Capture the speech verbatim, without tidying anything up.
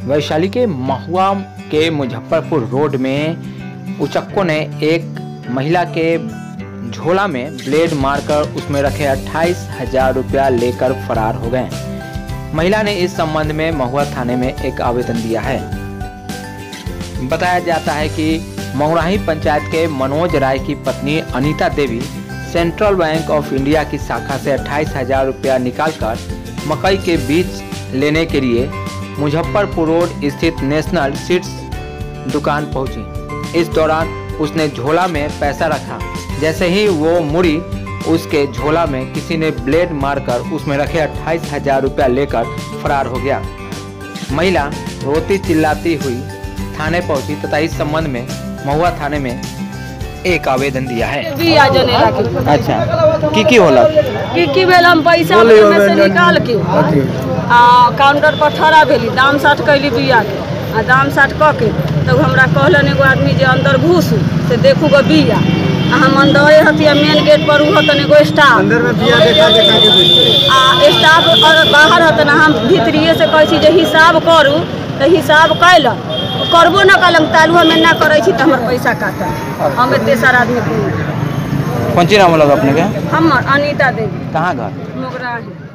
वैशाली के महुआ के मुजफ्फरपुर रोड में उचक्कों ने एक महिला के झोला में ब्लेड मारकर उसमें रखे अट्ठाईस हजार रुपया लेकर फरार हो गए। महिला ने इस संबंध में महुआ थाने में एक आवेदन दिया है। बताया जाता है कि महुराही पंचायत के मनोज राय की पत्नी Anita Devi central bank of India की शाखा से अट्ठाईस हजार रुपया निकालकर मकई के बीज लेने के लिए मुजफ्फरपुर रोड स्थित नेशनल सीड्स दुकान पहुंची। इस दौरान उसने झोला में पैसा रखा। जैसे ही वो मुड़ी, उसके झोला में किसी ने ब्लेड मारकर उसमें रखे अट्ठाईस हजार रुपया लेकर फरार हो गया। महिला रोती चिल्लाती हुई थाने पहुंची तथा इस संबंध में महुआ थाने में एक आवेदन दिया है। अच्छा, की की होला की की भेल हम पैसा में से निकाल के आ काउंटर पर ठहरा भेली, दाम साठ कैली बिया के आ दाम साठ क के तब हमरा कहलन एगो आदमी जे अंदर घुसू से देखू गो बिया। आ हम अंदर हथिया मेन गेट पर उहो तने एगो स्टाफ अंदर में बिया देखा देखा के आ स्टाफ और बाहर हतन हम भीतरिए से कहै छी जे हिसाब करू त हिसाब कैल करबो न कलम तालुआ में ना करै छी त हमर पैसा काटा। हम तेसर आदमी कौन ची नाम लगा अपने के? हमर अनीता देवी। कहाँ घर? मोगरा।